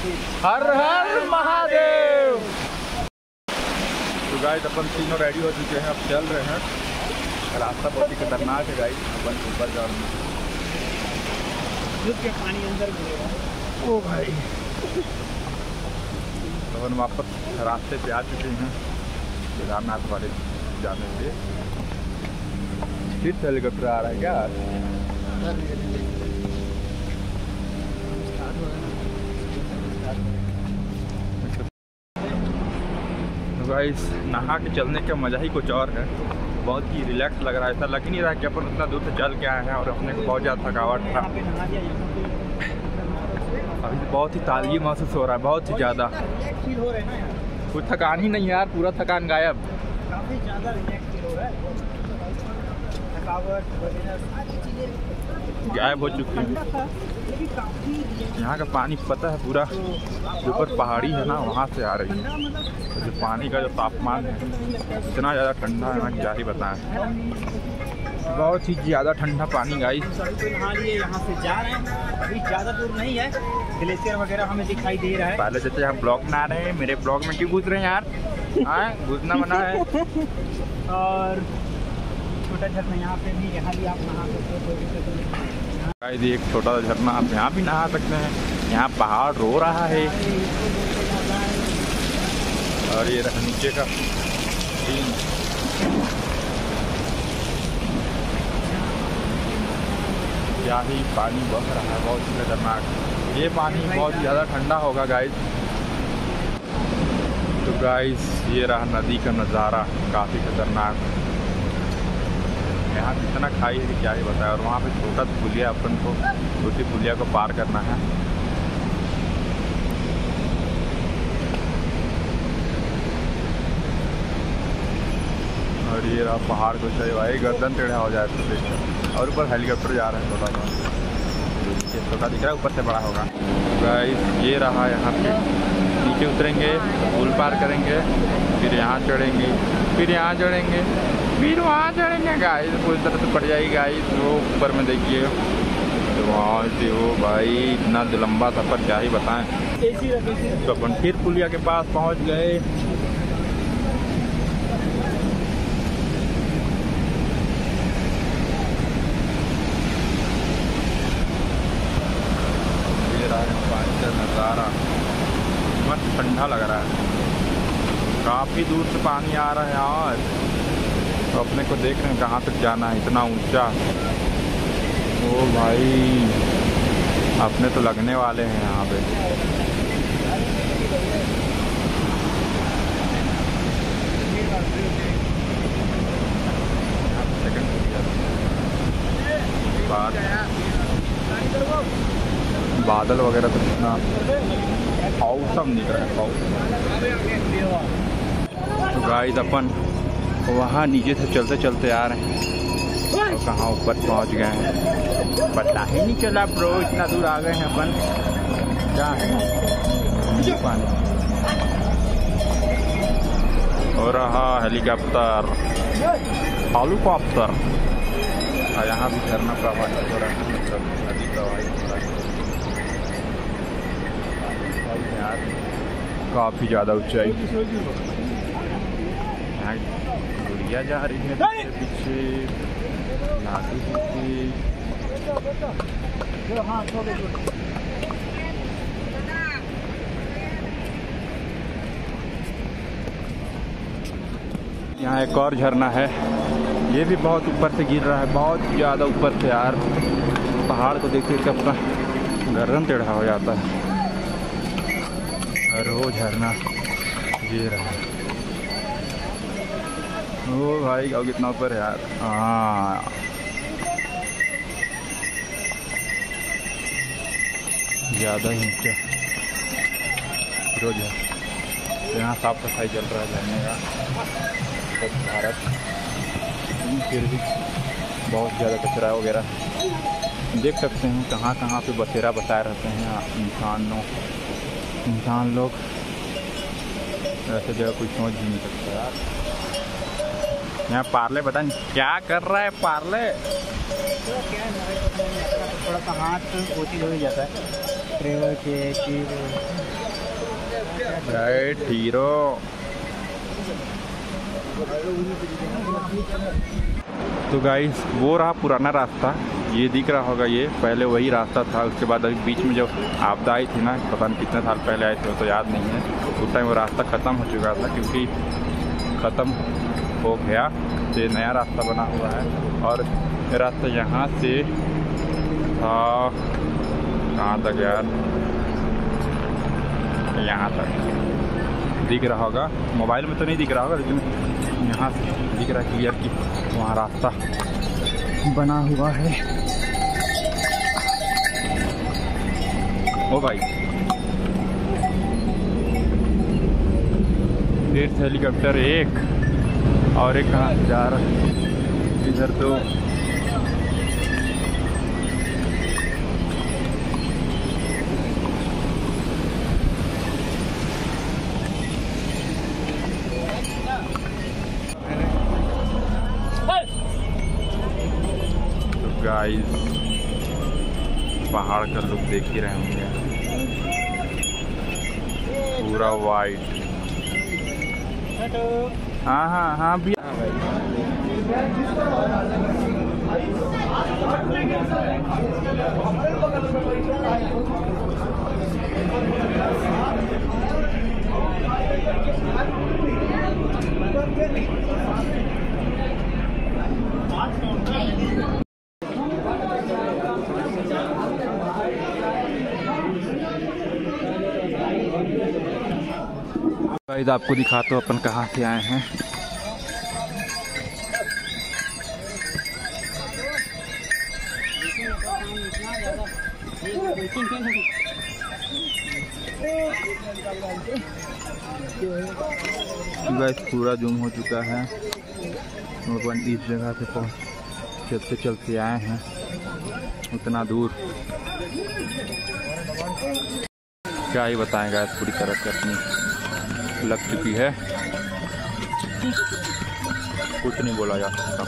हर हर महादेव। तो गाइस अपन तीनों रेडी हो चुके हैं, अब चल रहे हैं। रास्ता बहुत ही खतरनाक है गाइस, अपन ऊपर जा रहे हैं। पानी अंदर घुलेगा। ओ भाई, तो अपन वापस रास्ते पे आ चुके हैं केदारनाथ वाले जाने के लिए। फिर से हेलीकॉप्टर आ रहा है क्या? तो गाइस नहा के चलने का मज़ा ही कुछ और है, बहुत ही रिलैक्स लग रहा है। ऐसा लग ही नहीं रहा कि अपन उतना दूर से चल के आए हैं और अपने को बहुत ज़्यादा थकावट था। अभी तो बहुत ही ताजगी महसूस हो रहा है, बहुत ही ज़्यादा। कुछ थकान ही नहीं यार, पूरा थकान गायब। काफी ज़्यादा रिलैक्स फील हो रहा है, थकावट वगैरह सारी चीज़ें गायब हो चुकी है। यहाँ का पानी पता है पूरा ऊपर पहाड़ी है ना, वहाँ से आ रही है। तो जो पानी का जो तापमान है इतना ज़्यादा ठंडा है ना, क्या ही बताएं। बहुत ही ज़्यादा ठंडा पानी गाइस। नहा लिए, यहाँ से जा रहे हैं। अभी ज़्यादा दूर नहीं है, ग्लेशियर वगैरह हमें दिखाई दे रहा है। पहले से यहाँ ब्लॉग बना रहे हैं, मेरे ब्लॉग में क्यों घुस रहे हैं यार? हाँ, घुसना मना है। और छोटा झरना यहाँ पे भी, यहाँ भी आप नहा सकते हो। एक छोटा सा झरना, आप यहाँ भी नहा सकते हैं। यहाँ पहाड़ रो रहा है और ये रहा नीचे का सीन। क्या ही पानी बह रहा है, बहुत ही खतरनाक। ये पानी बहुत ज़्यादा ठंडा होगा गाइस। तो गाइस ये रहा नदी का नज़ारा, काफ़ी खतरनाक। यहाँ कितना खाई है कि क्या ही बताया। और वहाँ पे छोटा पुलिया, अपन को छोटी पुलिया को पार करना है। और ये रहा पहाड़ को चाहिए भाई, गर्दन टेढ़ा हो जाए तो देखो। और ऊपर हेलीकॉप्टर जा रहे हैं, छोटा सा नीचे छोटा दिख रहा है, ऊपर से बड़ा होगा। गाइस ये रहा, यहाँ पे नीचे उतरेंगे, पुल पार करेंगे, फिर यहाँ चढ़ेंगे, फिर यहाँ चढ़ेंगे, फिर वहाँ चढ़ेंगे। गाइस पूरी तरह से पड़ जाएगी गाइस। वो ऊपर में देखिए, तो वहाँ से वो भाई इतना लंबा सफ़र क्या ही बताएं। तो अपन फिर पुलिया के पास पहुँच गए। ये रहा पानी का नज़ारा, मस्त ठंडा लग रहा है। काफ़ी दूर से पानी आ रहा है यार। तो अपने को देख रहे हैं कहाँ तक जाना है, इतना ऊंचा। ओ भाई, अपने तो लगने वाले हैं यहाँ पे। बादल वगैरह तो कितना औसम दिख रहा है। तो गाइस अपन वहाँ नीचे से चलते चलते आ रहे हैं और कहाँ ऊपर पहुँच गए हैं पता ही नहीं चला ब्रो। इतना दूर आ गए हैं अपन। क्या है पानी हो रहा, हेलीकॉप्टर, हेलीकॉप्टर। यहाँ भी झरना प्रवाहित हो रहा है, मतलब नदी प्रवाहित हो रहा है यार। काफ़ी ज़्यादा ऊंचाई, गुड़िया जा रही है पीछे, नाटू पीछे। यहाँ एक और झरना है, ये भी बहुत ऊपर से गिर रहा है, बहुत ज़्यादा ऊपर से यार। पहाड़ को देखते देखते अपना गर्दन टेढ़ा हो जाता है। और वो झरना ये रहा। ओ भाई गाँव कितना ऊपर है यार। हाँ, ज़्यादा ही ऊँचा रोज है। यहाँ साफ सफाई चल रहा है झरने का, भारत। फिर भी बहुत ज़्यादा कचरा वगैरह देख सकते हैं, कहाँ कहाँ पे बसेरा बसाए रहते हैं इंसान लोग। ऐसे जगह कोई सोच भी नहीं सकता यार। यहाँ पार्ले पता नहीं क्या कर रहा है। पार्ले तो क्या है, थोड़ा सा हाथ ओटी हो जाता है। ट्रेवल के हीरो। तो गाइस वो रहा पुराना रास्ता, ये दिख रहा होगा, ये पहले वही रास्ता था। उसके बाद अभी बीच में जो आपदा आई थी ना, पता नहीं कितने साल पहले आए थे, वो तो याद नहीं है। उस टाइम वो रास्ता ख़त्म हो चुका था, क्योंकि ख़त्म हो गया तो ये नया रास्ता बना हुआ है। और ये रास्ता यहाँ से था कहाँ तक यार, यहाँ तक दिख रहा होगा, मोबाइल में तो नहीं दिख रहा होगा, लेकिन यहाँ से दिख रहा है क्लियर कि वहाँ रास्ता बना हुआ है। ओ भाई देश हेलीकॉप्टर एक, और एक कहाँ जा रहा है इधर। तो गाइस पहाड़ का लुक देख ही रहे होंगे, पूरा वाइट। हाँ हाँ हाँ भी गाइस आपको दिखाते हो अपन कहाँ से आए हैं। गाइस पूरा जूम हो चुका है, अपन इस जगह से चलते चलते आए हैं उतना दूर। क्या ही बताएं गाइस, पूरी तरह से अपनी लग चुकी है, कुछ नहीं बोला जा सकता।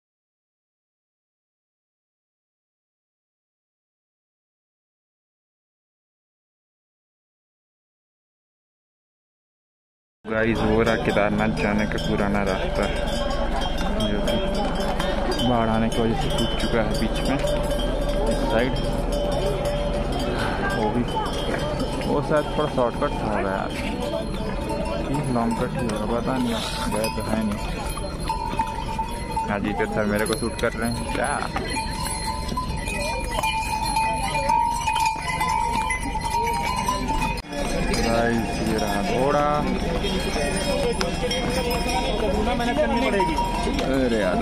गाइस वो रहा केदारनाथ जाने का पुराना रास्ता, जो कि बाढ़ आने की वजह से टूट चुका है बीच में। इस साइड वो शायद थोड़ा शॉर्टकट था यार, लॉन्ग कट ही होगा, पता नहीं, गए तो है नहीं। हाँ जीते सर मेरे को शूट कर रहे हैं क्या? ये रहा घोड़ा। अरे यार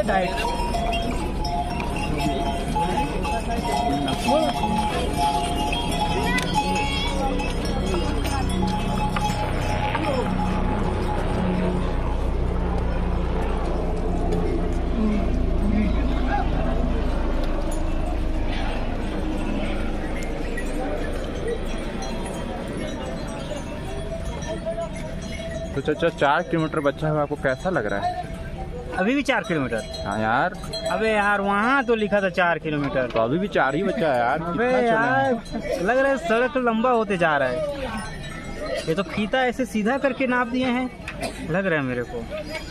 तो चाचा 4 किलोमीटर बचा हुआ, आपको कैसा लग रहा है? अभी भी 4 किलोमीटर? हाँ यार, अबे यार वहाँ तो लिखा था 4 किलोमीटर, तो अभी भी 4 ही बचा है यार। अबे यार लग रहा है सड़क लंबा होते जा रहा है। ये तो फीता ऐसे सीधा करके नाप दिए हैं, लग रहा है मेरे को।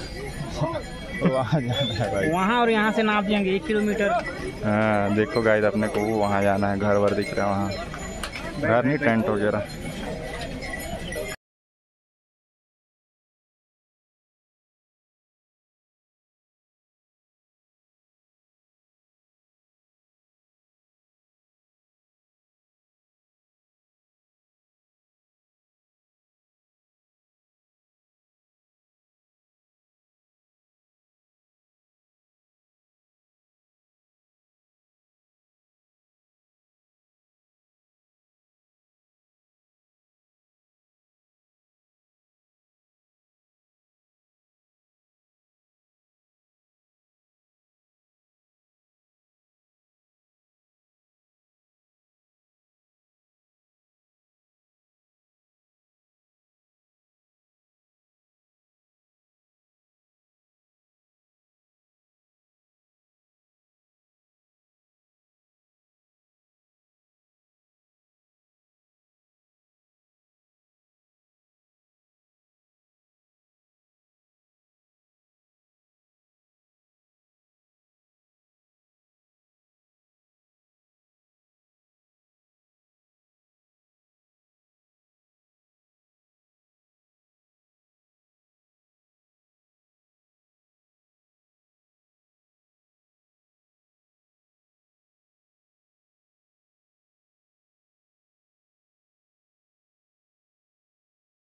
वहाँ जाना है भाई, वहाँ और यहाँ से नाप दिएंगे 1 किलोमीटर। हाँ देखो गाइस, अपने को वहाँ जाना है, घर वर दिख रहा है वहाँ, घर नहीं टेंट वगैरह।